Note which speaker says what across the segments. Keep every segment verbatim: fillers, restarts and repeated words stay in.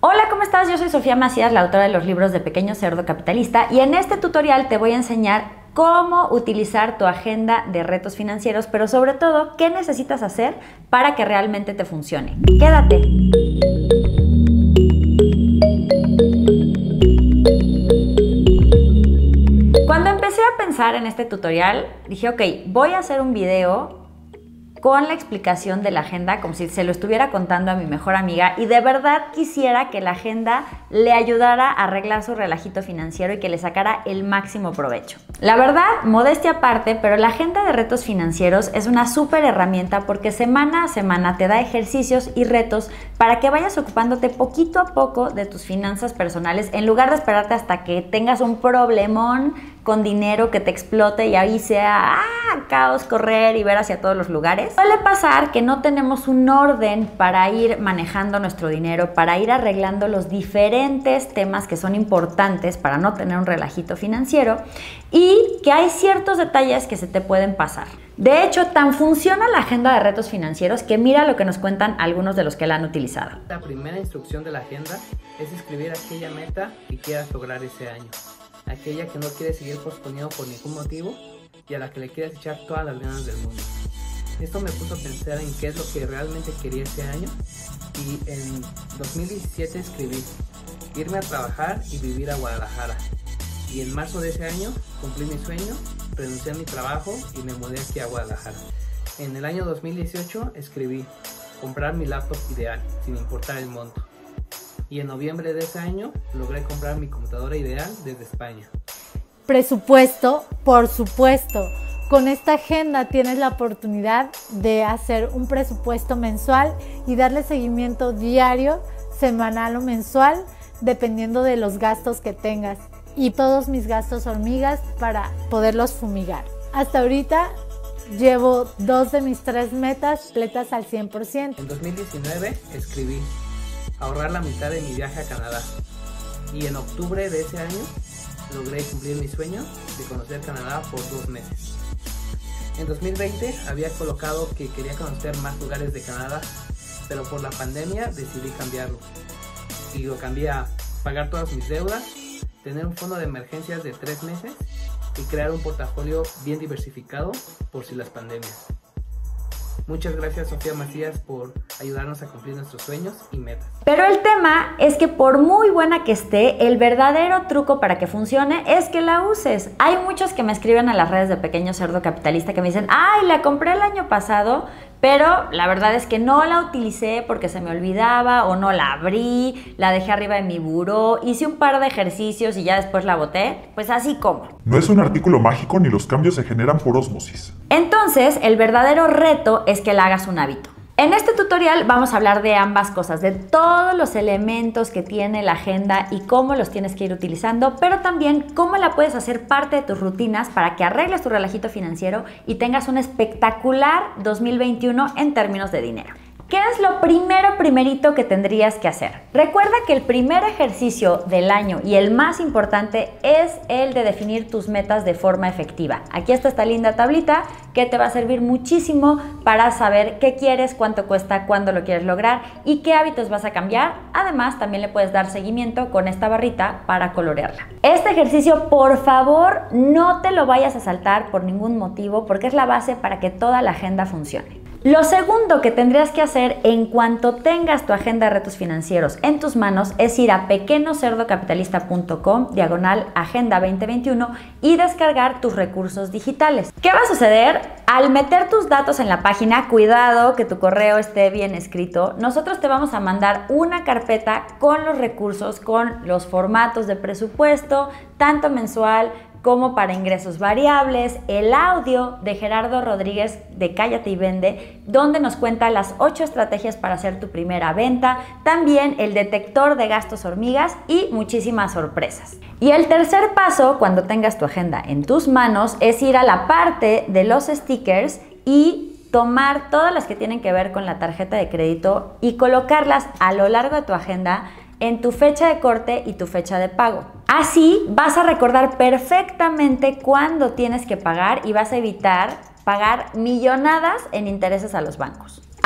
Speaker 1: Hola, ¿cómo estás? Yo soy Sofía Macías, la autora de los libros de Pequeño Cerdo Capitalista, y en este tutorial te voy a enseñar cómo utilizar tu agenda de retos financieros, pero sobre todo, qué necesitas hacer para que realmente te funcione. ¡Quédate! Cuando empecé a pensar en este tutorial, dije, ok, voy a hacer un video con la explicación de la agenda, como si se lo estuviera contando a mi mejor amiga, y de verdad quisiera que la agenda le ayudara a arreglar su relajito financiero y que le sacara el máximo provecho. La verdad, modestia aparte, pero la agenda de retos financieros es una súper herramienta porque semana a semana te da ejercicios y retos para que vayas ocupándote poquito a poco de tus finanzas personales en lugar de esperarte hasta que tengas un problemón con dinero que te explote y ahí sea ¡ah! Caos, correr y ver hacia todos los lugares. Suele pasar que no tenemos un orden para ir manejando nuestro dinero, para ir arreglando los diferentes temas que son importantes para no tener un relajito financiero, y que hay ciertos detalles que se te pueden pasar. De hecho, tan funciona la agenda de retos financieros que mira lo que nos cuentan algunos de los que la han utilizado.
Speaker 2: La primera instrucción de la agenda es escribir aquella meta que quieras lograr ese año, aquella que no quieres seguir posponiendo por ningún motivo y a la que le quieres echar todas las ganas del mundo. Esto me puso a pensar en qué es lo que realmente quería ese año, y en dos mil diecisiete escribí irme a trabajar y vivir a Guadalajara, y en marzo de ese año cumplí mi sueño, renuncié a mi trabajo y me mudé aquí a Guadalajara. En el año dos mil dieciocho escribí comprar mi laptop ideal sin importar el monto, y en noviembre de ese año logré comprar mi computadora ideal desde España.
Speaker 3: Presupuesto, por supuesto. Con esta agenda tienes la oportunidad de hacer un presupuesto mensual y darle seguimiento diario, semanal o mensual, dependiendo de los gastos que tengas. Y todos mis gastos hormigas para poderlos fumigar. Hasta ahorita llevo dos de mis tres metas completas al cien por ciento.
Speaker 2: En dos mil diecinueve escribí ahorrar la mitad de mi viaje a Canadá, y en octubre de ese año logré cumplir mi sueño de conocer Canadá por dos meses. En dos mil veinte había colocado que quería conocer más lugares de Canadá, pero por la pandemia decidí cambiarlo, y lo cambié a pagar todas mis deudas, tener un fondo de emergencias de tres meses y crear un portafolio bien diversificado por si las pandemias. Muchas gracias, Sofía Macías, por ayudarnos a cumplir nuestros sueños y metas.
Speaker 1: Pero el tema es que por muy buena que esté, el verdadero truco para que funcione es que la uses. Hay muchos que me escriben a las redes de Pequeño Cerdo Capitalista que me dicen, ay, la compré el año pasado, pero la verdad es que no la utilicé porque se me olvidaba o no la abrí, la dejé arriba de mi buró, hice un par de ejercicios y ya después la boté. Pues así como.
Speaker 4: No es un artículo mágico ni los cambios se generan por ósmosis.
Speaker 1: Entonces, el verdadero reto es que la hagas un hábito. En este tutorial vamos a hablar de ambas cosas, de todos los elementos que tiene la agenda y cómo los tienes que ir utilizando, pero también cómo la puedes hacer parte de tus rutinas para que arregles tu relajito financiero y tengas un espectacular dos mil veintiuno en términos de dinero. ¿Qué es lo primero, primerito que tendrías que hacer? Recuerda que el primer ejercicio del año y el más importante es el de definir tus metas de forma efectiva. Aquí está esta linda tablita que te va a servir muchísimo para saber qué quieres, cuánto cuesta, cuándo lo quieres lograr y qué hábitos vas a cambiar. Además, también le puedes dar seguimiento con esta barrita para colorearla. Este ejercicio, por favor, no te lo vayas a saltar por ningún motivo porque es la base para que toda la agenda funcione. Lo segundo que tendrías que hacer en cuanto tengas tu agenda de retos financieros en tus manos es ir a pequeñocerdocapitalista punto com diagonal agenda veinte veintiuno y descargar tus recursos digitales. ¿Qué va a suceder? Al meter tus datos en la página, cuidado que tu correo esté bien escrito, nosotros te vamos a mandar una carpeta con los recursos, con los formatos de presupuesto, tanto mensual como para ingresos variables, el audio de Gerardo Rodríguez de Cállate y Vende, donde nos cuenta las ocho estrategias para hacer tu primera venta, también el detector de gastos hormigas y muchísimas sorpresas. Y el tercer paso, cuando tengas tu agenda en tus manos, es ir a la parte de los stickers y tomar todas las que tienen que ver con la tarjeta de crédito y colocarlas a lo largo de tu agenda en tu fecha de corte y tu fecha de pago. Así vas a recordar perfectamente cuándo tienes que pagar y vas a evitar pagar millonadas en intereses a los bancos.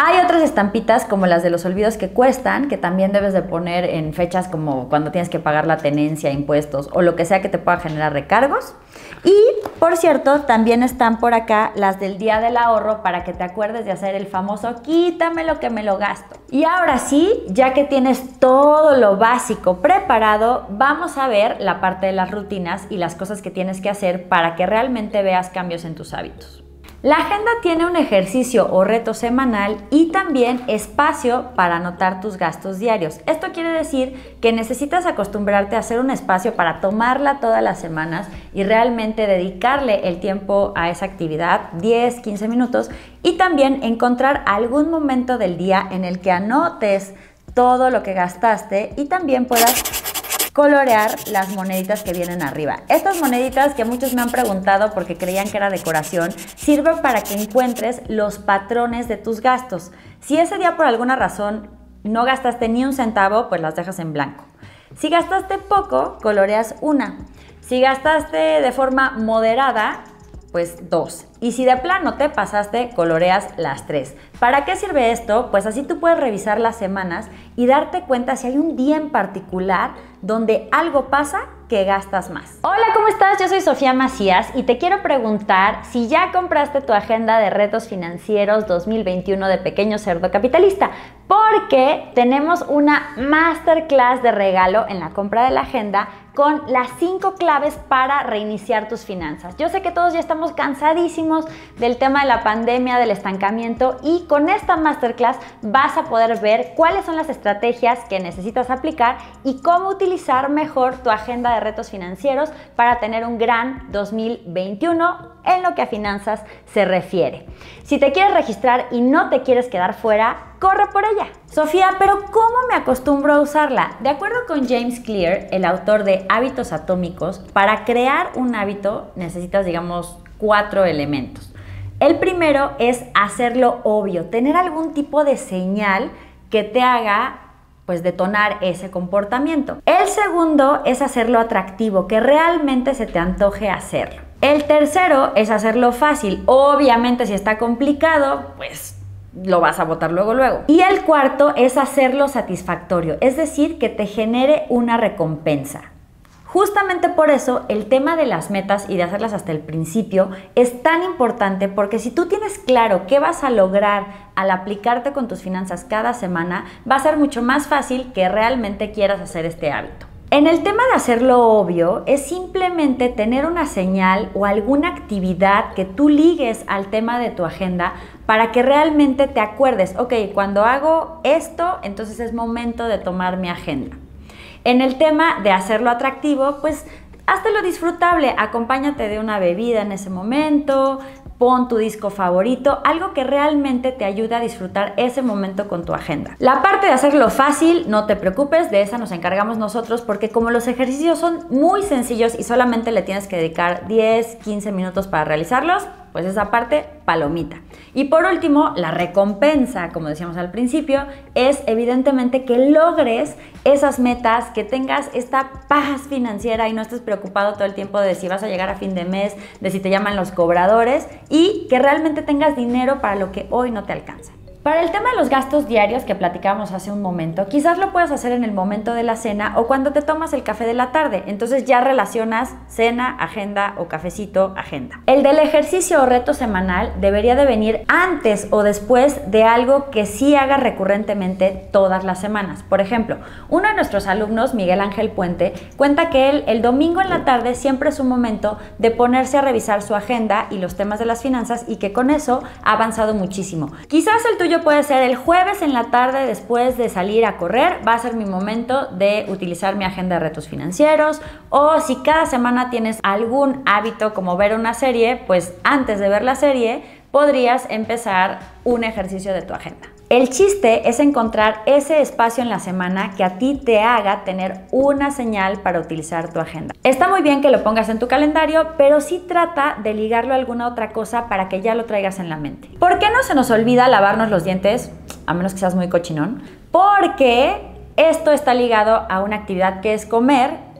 Speaker 1: Hay otras estampitas como las de los olvidos que cuestan, que también debes de poner en fechas como cuando tienes que pagar la tenencia, impuestos o lo que sea que te pueda generar recargos. Y, por cierto, también están por acá las del día del ahorro para que te acuerdes de hacer el famoso quítame lo que me lo gasto. Y ahora sí, ya que tienes todo lo básico preparado, vamos a ver la parte de las rutinas y las cosas que tienes que hacer para que realmente veas cambios en tus hábitos. La agenda tiene un ejercicio o reto semanal y también espacio para anotar tus gastos diarios. Esto quiere decir que necesitas acostumbrarte a hacer un espacio para tomarla todas las semanas y realmente dedicarle el tiempo a esa actividad, diez, quince minutos, y también encontrar algún momento del día en el que anotes todo lo que gastaste y también puedas colorear las moneditas que vienen arriba. Estas moneditas que muchos me han preguntado porque creían que era decoración, sirven para que encuentres los patrones de tus gastos. Si ese día por alguna razón no gastaste ni un centavo, pues las dejas en blanco. Si gastaste poco, coloreas una. Si gastaste de forma moderada, pues dos. Y si de plano te pasaste, coloreas las tres. ¿Para qué sirve esto? Pues así tú puedes revisar las semanas y darte cuenta si hay un día en particular donde algo pasa que gastas más. Hola, ¿cómo estás? Yo soy Sofía Macías y te quiero preguntar si ya compraste tu agenda de retos financieros dos mil veintiuno de Pequeño Cerdo Capitalista, porque tenemos una masterclass de regalo en la compra de la agenda con las cinco claves para reiniciar tus finanzas. Yo sé que todos ya estamos cansadísimos del tema de la pandemia, del estancamiento, y con esta masterclass vas a poder ver cuáles son las estrategias que necesitas aplicar y cómo utilizar mejor tu agenda de retos financieros para tener un gran dos mil veintiuno en lo que a finanzas se refiere. Si te quieres registrar y no te quieres quedar fuera, corre por ella. Sofía, pero ¿cómo me acostumbro a usarla? De acuerdo con James Clear, el autor de Hábitos Atómicos, para crear un hábito necesitas, digamos, cuatro elementos. El primero es hacerlo obvio, tener algún tipo de señal que te haga pues detonar ese comportamiento. El segundo es hacerlo atractivo, que realmente se te antoje hacerlo. El tercero es hacerlo fácil. Obviamente si está complicado, pues lo vas a botar luego luego. Y el cuarto es hacerlo satisfactorio, es decir, que te genere una recompensa. Justamente por eso el tema de las metas y de hacerlas hasta el principio es tan importante, porque si tú tienes claro qué vas a lograr al aplicarte con tus finanzas cada semana, va a ser mucho más fácil que realmente quieras hacer este hábito. En el tema de hacerlo obvio, es simplemente tener una señal o alguna actividad que tú ligues al tema de tu agenda para que realmente te acuerdes, ok, cuando hago esto, entonces es momento de tomar mi agenda. En el tema de hacerlo atractivo, pues hazlo disfrutable, acompáñate de una bebida en ese momento, pon tu disco favorito, algo que realmente te ayude a disfrutar ese momento con tu agenda. La parte de hacerlo fácil, no te preocupes, de esa nos encargamos nosotros, porque como los ejercicios son muy sencillos y solamente le tienes que dedicar diez, quince minutos para realizarlos, pues esa parte, palomita. Y por último, la recompensa, como decíamos al principio, es evidentemente que logres esas metas, que tengas esta paz financiera y no estés preocupado todo el tiempo de si vas a llegar a fin de mes, de si te llaman los cobradores, y que realmente tengas dinero para lo que hoy no te alcanza. Para el tema de los gastos diarios que platicábamos hace un momento, quizás lo puedas hacer en el momento de la cena o cuando te tomas el café de la tarde. Entonces ya relacionas cena, agenda, o cafecito, agenda. El del ejercicio o reto semanal debería de venir antes o después de algo que sí hagas recurrentemente todas las semanas. Por ejemplo, uno de nuestros alumnos, Miguel Ángel Puente, cuenta que él el domingo en la tarde siempre es un momento de ponerse a revisar su agenda y los temas de las finanzas, y que con eso ha avanzado muchísimo. Quizás el tuyo puede ser el jueves en la tarde después de salir a correr, va a ser mi momento de utilizar mi agenda de retos financieros. O si cada semana tienes algún hábito como ver una serie, pues antes de ver la serie podrías empezar un ejercicio de tu agenda. El chiste es encontrar ese espacio en la semana que a ti te haga tener una señal para utilizar tu agenda. Está muy bien que lo pongas en tu calendario, pero sí trata de ligarlo a alguna otra cosa para que ya lo traigas en la mente. ¿Por qué no se nos olvida lavarnos los dientes? A menos que seas muy cochinón. Porque esto está ligado a una actividad que es comer,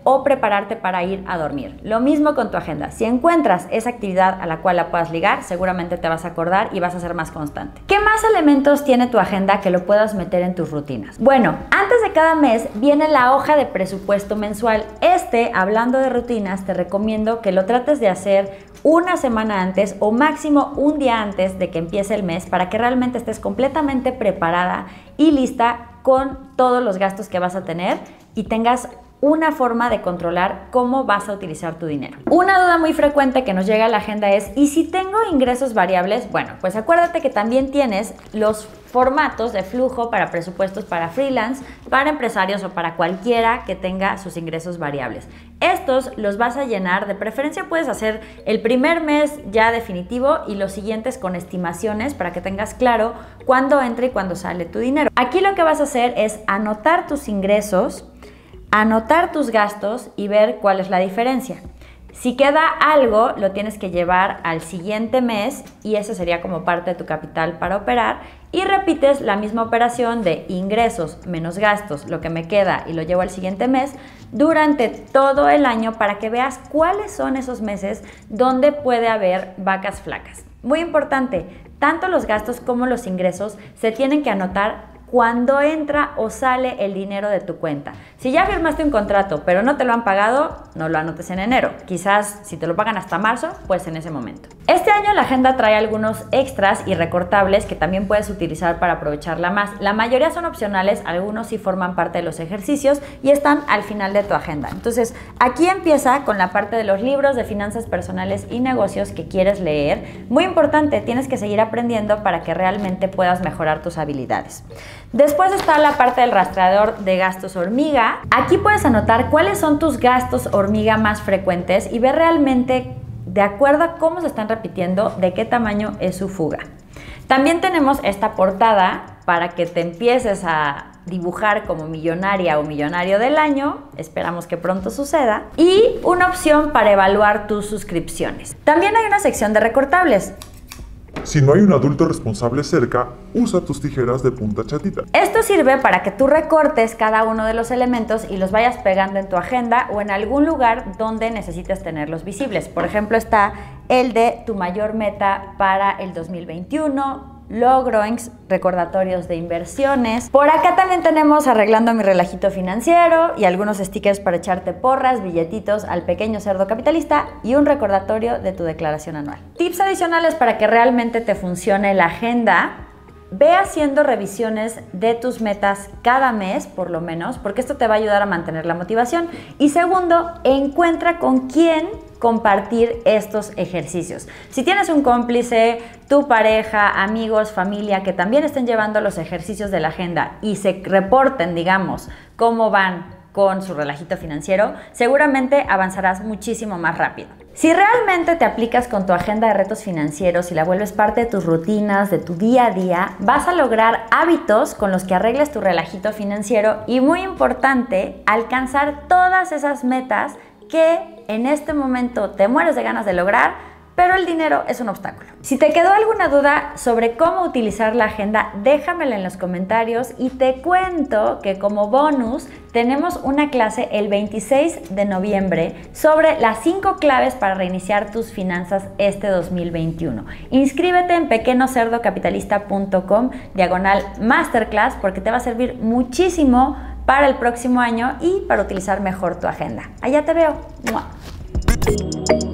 Speaker 1: o prepararte para ir a dormir. Lo mismo con tu agenda. Si encuentras esa actividad a la cual la puedas ligar, seguramente te vas a acordar y vas a ser más constante. ¿Qué más elementos tiene tu agenda que lo puedas meter en tus rutinas? Bueno, antes de cada mes viene la hoja de presupuesto mensual. Este, hablando de rutinas, te recomiendo que lo trates de hacer una semana antes o máximo un día antes de que empiece el mes para que realmente estés completamente preparada y lista con todos los gastos que vas a tener y tengas una forma de controlar cómo vas a utilizar tu dinero. Una duda muy frecuente que nos llega a la agenda es: ¿y si tengo ingresos variables? Bueno, pues acuérdate que también tienes los formatos de flujo para presupuestos para freelance, para empresarios o para cualquiera que tenga sus ingresos variables. Estos los vas a llenar, de preferencia puedes hacer el primer mes ya definitivo y los siguientes con estimaciones para que tengas claro cuándo entra y cuándo sale tu dinero. Aquí lo que vas a hacer es anotar tus ingresos, anotar tus gastos y ver cuál es la diferencia. Si queda algo, lo tienes que llevar al siguiente mes y eso sería como parte de tu capital para operar, y repites la misma operación de ingresos menos gastos, lo que me queda y lo llevo al siguiente mes durante todo el año para que veas cuáles son esos meses donde puede haber vacas flacas. Muy importante, tanto los gastos como los ingresos se tienen que anotar cuando entra o sale el dinero de tu cuenta. Si ya firmaste un contrato pero no te lo han pagado, no lo anotes en enero. Quizás si te lo pagan hasta marzo, pues en ese momento. Este año la agenda trae algunos extras y recortables que también puedes utilizar para aprovecharla más. La mayoría son opcionales, algunos sí forman parte de los ejercicios y están al final de tu agenda. Entonces, aquí empieza con la parte de los libros de finanzas personales y negocios que quieres leer. Muy importante, tienes que seguir aprendiendo para que realmente puedas mejorar tus habilidades. Después está la parte del rastreador de gastos hormiga. Aquí puedes anotar cuáles son tus gastos hormiga más frecuentes y ver realmente, de acuerdo a cómo se están repitiendo, de qué tamaño es su fuga. También tenemos esta portada para que te empieces a dibujar como millonaria o millonario del año, esperamos que pronto suceda, y una opción para evaluar tus suscripciones. También hay una sección de recortables.
Speaker 4: Si no hay un adulto responsable cerca, usa tus tijeras de punta chatita.
Speaker 1: Esto sirve para que tú recortes cada uno de los elementos y los vayas pegando en tu agenda o en algún lugar donde necesites tenerlos visibles. Por ejemplo, está el de tu mayor meta para el dos mil veintiuno, logros, recordatorios de inversiones. Por acá también tenemos arreglando mi relajito financiero y algunos stickers para echarte porras, billetitos al pequeño cerdo capitalista y un recordatorio de tu declaración anual. Tips adicionales para que realmente te funcione la agenda: ve haciendo revisiones de tus metas cada mes, por lo menos, porque esto te va a ayudar a mantener la motivación. Y segundo, encuentra con quién compartir estos ejercicios. Si tienes un cómplice, tu pareja, amigos, familia que también estén llevando los ejercicios de la agenda y se reporten, digamos, cómo van con su relajito financiero, seguramente avanzarás muchísimo más rápido. Si realmente te aplicas con tu agenda de retos financieros y la vuelves parte de tus rutinas, de tu día a día, vas a lograr hábitos con los que arregles tu relajito financiero y, muy importante, alcanzar todas esas metas que en este momento te mueres de ganas de lograr, pero el dinero es un obstáculo. Si te quedó alguna duda sobre cómo utilizar la agenda, déjamela en los comentarios y te cuento que como bonus tenemos una clase el veintiséis de noviembre sobre las cinco claves para reiniciar tus finanzas este dos mil veintiuno. Inscríbete en pequeñocerdocapitalista punto com diagonal masterclass porque te va a servir muchísimo para el próximo año y para utilizar mejor tu agenda. Allá te veo. ¡Mua!